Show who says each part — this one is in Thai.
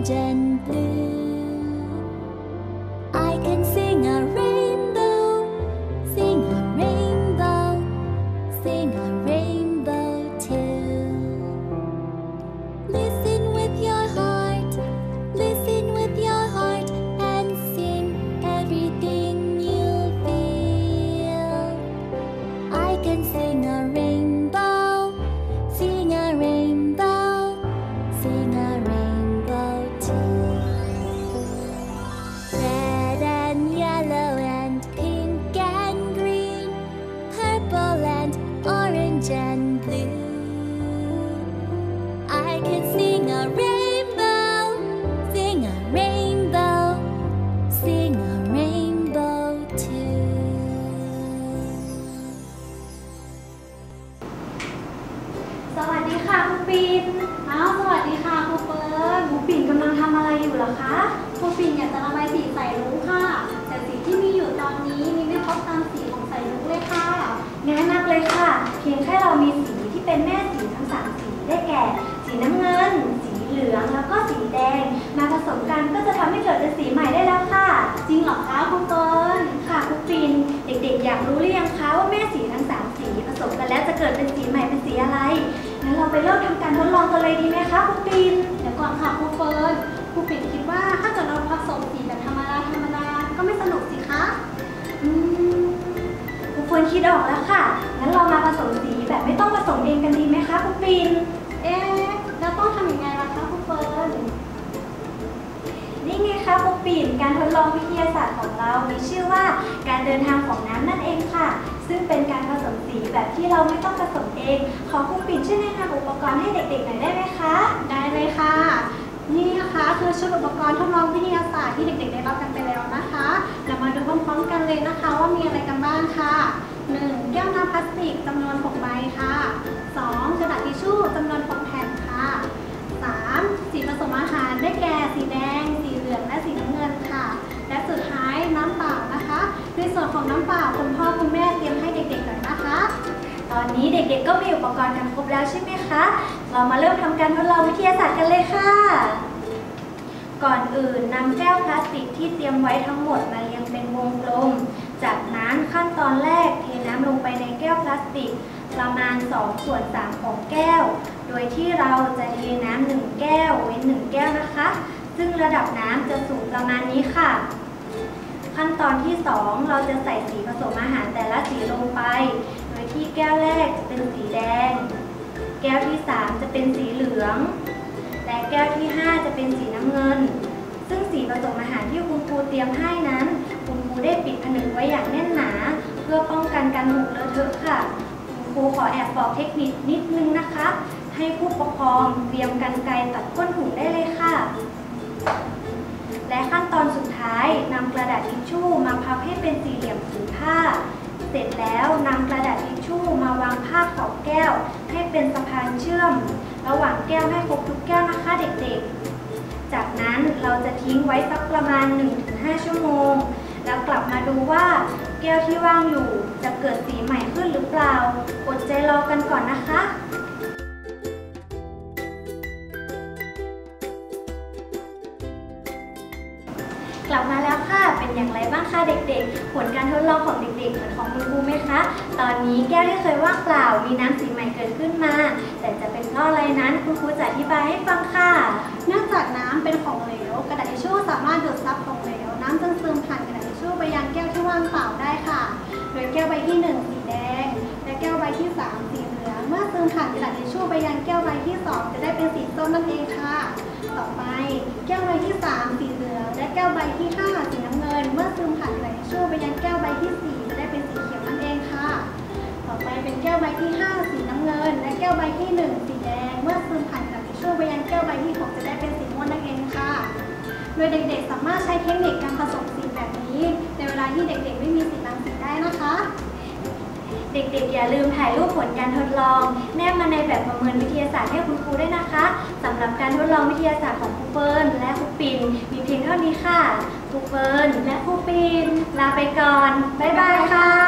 Speaker 1: orange and blue. I can sing a rainbow, sing a rainbow, sing a rainbow too. Listen with your heart, listen with your heart, and sing everything you feel. I can sing a rainbow, sing a rainbow, sing a rainbow too. Red and yellow and pink and green, purple and orange and blue. I can sing a rainbow, sing a rainbow, sing a rainbow too.
Speaker 2: สวัสดีค่ะครูปิ่นสวัสดีค่ะครูเฟิร์นครูปิ่นกำลังทำอะไรอยู่เหรอคะครูปิ่นอยากจะระบายสีใส่รุ้งค่ะแต่สีที่มีอยู่ตอนนี้มีไม่ครบตามสีของใส่รุ้งเลยค่ะง่ายมากเลยค่ะเพียงแค่เรามีสีที่เป็นแม่สีทั้ง3สีได้แก่สีน้ำเงินสีเหลืองแล้วก็สีแดงมาผสมกันก็จะทำให้เกิดเป็นสีใหม่ได้แล้วค่ะจริงเหรอคะครูเฟิร์นค่ะครูปิ่นเด็กๆอยากรู้หรือยังคะว่าแม่สีทั้ง3สีผสมกันแล้วจะเกิดเป็นสีใหม่เป็นสีอะไรงั้นเราไปเริ่มทำการทดลองกันเลยดีไหมคะครูปิ่นเดี๋ยวก่อนค่ะครูเฟิร์นครูปิ่นคิดว่าถ้าเกิดเราผสมสีแบบธรรมดาก็ไม่สนุกสิคะครูเฟิร์นคิดออกแล้วค่ะงั้นเรามาผสมสีแบบไม่ต้องผสมเองกันดีไหมคะครูปิ่นแล้วต้องทำยังไงล่ะคะครูเฟิร์นนี่ไงคะครูปิ่นการทดลองวิทยาศาสตร์ของเรามีชื่อว่าการเดินทางของน้ำนั่นเองค่ะซึ่งเป็นการผสมสีแบบที่เราไม่ต้องผสมเองขอครูปิ่นช่วยแนะนำอุปกรณ์ให้เด็กๆหน่อยได้ไหมคะได้เลยค่ะนี่นะคะคือชุดอุปกรณ์ทดลองวิทยาศาสตร์ที่เด็กๆได้รับกันไปแล้วนะคะเรามาดูพร้อมๆกันเลยนะคะว่ามีอะไรกันบ้างค่ะ 1. แก้วน้ำพลาสติกจำนวน6ใบค่ะ 2. กระดาษทิชชู่จำนวน6แผ่นค่ะ 3. สีผสมอาหารได้แก่สีแดงสีเหลืองและสีน้ำเงินค่ะและสุดท้ายน้ำเปล่านะคะในส่วนของน้ำเปล่าคุณพ่อคุณแม่เตรียมให้เด็กๆหน่อยนะคะตอนนี้เด็กๆก็มีอุปกรณ์กันครบแล้วใช่ไหมคะเรามาเริ่มทำการทดลองวิทยาศาสตร์กันเลยค่ะก่อนอื่นนำแก้วพลาสติกที่เตรียมไว้ทั้งหมดมาเรียงเป็นวงกลมจากนั้นขั้นตอนแรกเทน้ำลงไปในแก้วพลาสติกประมาณ2/3ของแก้วโดยที่เราจะเทน้ำ1แก้วเว้น1แก้วนะคะซึ่งระดับน้ำจะสูงประมาณนี้ค่ะขั้นตอนที่2เราจะใส่สีผสมอาหารแต่ละสีลงไปโดยที่แก้วแรกจะเป็นสีแดงแก้วที่3จะเป็นสีเหลืองและแก้วที่5จะเป็นสีน้ำเงินซึ่งสีผสมอาหารที่คุณครูเตรียมให้นั้นคุณครูได้ปิดผนึกไว้อย่างแน่นหนาเพื่อป้องกันการหกเลอะเทอะค่ะคุณครูขอแอบบอกเทคนิคนิดนึงนะคะให้ผู้ปกครองเตรียมกรรไกรตัดก้นถุงได้เลยค่ะและขั้นตอนสุดท้ายนำกระดาษทิชชู่มาพับให้เป็นสี่เหลี่ยมผืนผ้าเสร็จแล้วนำกระดาษทิชชู่มาวางพาดขอบแก้วให้เป็นสะพานเชื่อมระหว่างแก้วให้ครบทุกแก้วนะคะเด็กๆจากนั้นเราจะทิ้งไว้สักประมาณ 1-5 ชั่วโมงแล้วกลับมาดูว่าแก้วที่ว่างอยู่จะเกิดสีใหม่ขึ้นหรือเปล่าอดใจรอกันก่อนนะคะกลับมาแล้วค่ะเป็นอย่างไรบ้างคะเด็กๆผลการทดลองของเด็กๆเหมือนของคุณครูไหมคะตอนนี้แก้วที่เคยว่างเปล่ามีน้ำสีใหม่เกิดขึ้นมาแต่จะเป็นเพราะอะไรนั้นคุณครูจะอธิบายให้ฟังค่ะเนื่องจากน้ำเป็นของเหลวกระดาษทิชชู่สามารถดูดซับของเหลวน้ำจึงซึมผ่านกระดาษทิชชู่ไปยังแก้วที่ว่างเปล่าได้ค่ะโดยแก้วใบที่1สีแดงและแก้วใบที่3สีเหลืองเมื่อซึมผ่านกระดาษทิชชู่ไปยังแก้วใบที่2จะได้เป็นสีส้มนั่นเองค่ะต่อไปแก้วใบที่3สีเหลืองและแก้วใบที่5สีน้ำเงินเมื่อซึมผ่านกระดาษทิชชู่ไปยังแก้วใบที่4จะได้เป็นสีเขียวนั่นเองค่ะต่อไปเป็นแก้วใบที่5สีน้ำเงินและแก้วใบที่1สีแดงเมื่อซึมผ่านกระดาษทิชชู่ไปยังแก้วใบที่6จะได้เป็นสีม่วงนั่นเองค่ะโดยเด็กๆสามารถใช้เทคนิคการผสมสีแบบนี้ในเวลาที่เด็กๆไม่มีสีรังสีได้นะคะเด็กๆอย่าลืมถ่ายรูปผลการทดลองแนบมาในแบบประเมินวิทยาศาสตร์ให้คุณครูด้วยนะคะสำหรับการทดลองวิทยาศาสตร์ของครูเฟิร์นและครูปิ่นมีเพียงเท่านี้ค่ะครูเฟิร์นและครูปิ่นลาไปก่อนบ๊ายบายค่ะ